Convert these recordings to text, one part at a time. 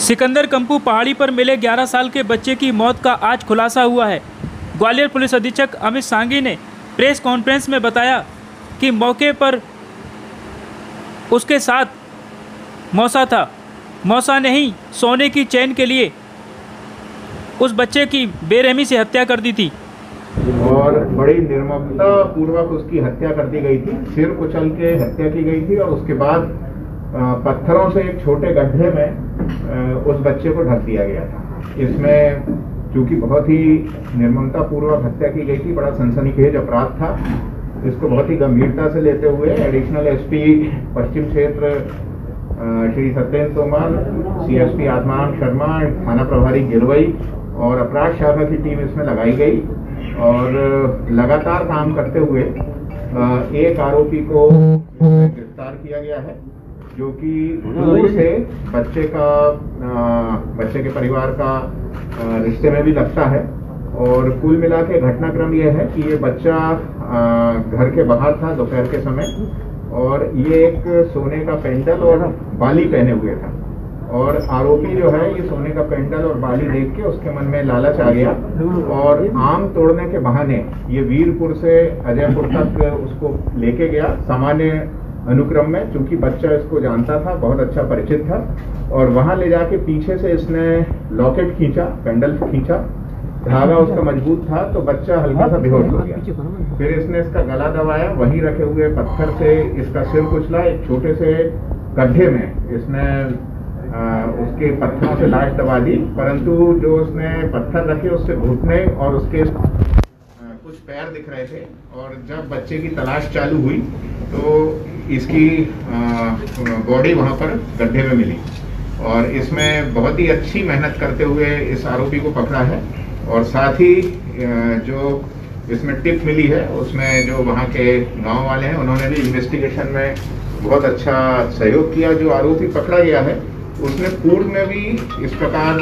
सिकंदर कंपू पहाड़ी पर मिले 11 साल के बच्चे की मौत का आज खुलासा हुआ है। ग्वालियर पुलिस अधीक्षक अमित सांघी ने प्रेस कॉन्फ्रेंस में बताया कि मौके पर उसके साथ मौसा था। मौसा ने ही सोने की चैन के लिए उस बच्चे की बेरहमी से हत्या कर दी थी और बड़ी निर्ममता पूर्वक उसकी हत्या कर दी गई थी। सिर कुचल के हत्या की गई थी और उसके बाद पत्थरों से एक छोटे गड्ढे में उस बच्चे को ढक दिया गया था। इसमें चूंकि बहुत ही निर्ममता पूर्वक हत्या की गई थी, बड़ा सनसनीखेज अपराध था। इसको बहुत ही गंभीरता से लेते हुए एडिशनल एसपी पश्चिम क्षेत्र श्री सत्येंद्र तोमर, सीएसपी आत्मान शर्मा, थाना प्रभारी गिरवई और अपराध शाखा की टीम इसमें लगाई गई और लगातार काम करते हुए एक आरोपी को गिरफ्तार किया गया है, जो कि दूर से बच्चे के परिवार का रिश्ते में भी लगता है। और कुल मिला के घटनाक्रम यह है कि ये बच्चा घर के बाहर था दोपहर के समय और ये एक सोने का पेंडल और बाली पहने हुए था और आरोपी जो है ये सोने का पेंडल और बाली देख के उसके मन में लालच आ गया और आम तोड़ने के बहाने ये वीरपुर से अजयपुर तक उसको लेके गया। सामान्य अनुक्रम में चूंकि बच्चा इसको जानता था, बहुत अच्छा परिचित था और वहां ले जाके पीछे से इसने लॉकेट खींचा, पेंडल खींचा, धागा उसका मजबूत था तो बच्चा हल्का सा बेहोश हो गया। फिर इसने इसका गला दबाया, वहीं रखे हुए पत्थर से इसका सिर कुचला, एक छोटे से गड्ढे में इसने उसके पत्थरों से लाश दबा दी, परंतु जो उसने पत्थर रखे उससे घुटने और उसके कुछ पैर दिख रहे थे और जब बच्चे की तलाश चालू हुई तो इसकी बॉडी वहां पर गड्ढे में मिली और इसमें बहुत ही अच्छी मेहनत करते हुए इस आरोपी को पकड़ा है। और साथ ही जो इसमें टिप मिली है उसमें जो वहाँ के गांव वाले हैं उन्होंने भी इन्वेस्टिगेशन में बहुत अच्छा सहयोग किया। जो आरोपी पकड़ा गया है उसने पूर्व में भी इस प्रकार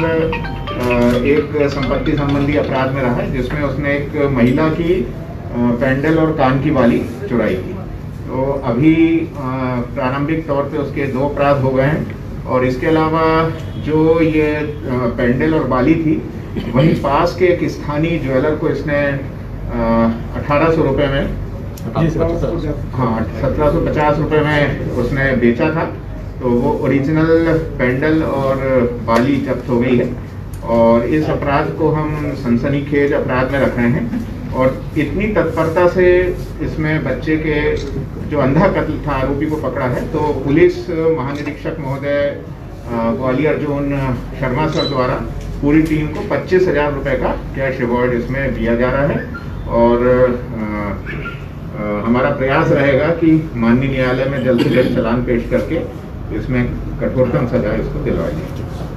एक संपत्ति संबंधी अपराध में रहा है, जिसमें उसने एक महिला की पेंडल और कान की बाली चुराई थी। तो अभी प्रारंभिक तौर पे उसके 2 अपराध हो गए हैं और इसके अलावा जो ये पेंडल और बाली थी वहीं पास के एक स्थानीय ज्वेलर को इसने 1800 रुपये में 1750 रुपये में उसने बेचा था। तो वो ओरिजिनल पेंडल और बाली जब्त हो गई है और इस अपराध को हम सनसनीखेज अपराध में रख रहे हैं। और इतनी तत्परता से इसमें बच्चे के जो अंधा कत्ल था आरोपी को पकड़ा है, तो पुलिस महानिरीक्षक महोदय ग्वालियर जोन शर्मा सर द्वारा पूरी टीम को 25,000 रुपये का कैश अवार्ड इसमें दिया जा रहा है और हमारा प्रयास रहेगा कि माननीय न्यायालय में जल्द से जल्द चालान पेश करके इसमें कठोरतम सजा इसको दिलवाई जाए।